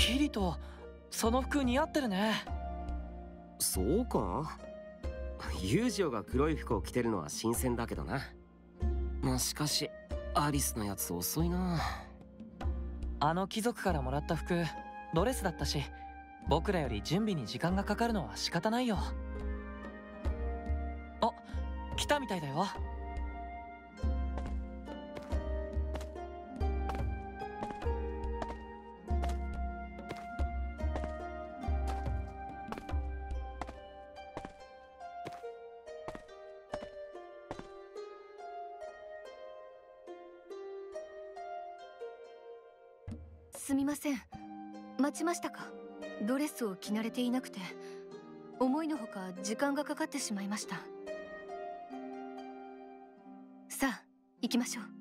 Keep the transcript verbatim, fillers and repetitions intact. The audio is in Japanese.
キリト、その服似合ってるね。 そうか？ユージオが黒い服を着てるのは新鮮だけどな。まあしかしアリスのやつ遅いな。 あの貴族からもらった服ドレスだったし、僕らより準備に時間がかかるのは仕方ないよ。あ、来たみたいだよ。 すみません、待ちましたか？ドレスを着慣れていなくて思いのほか時間がかかってしまいました。さあ行きましょう。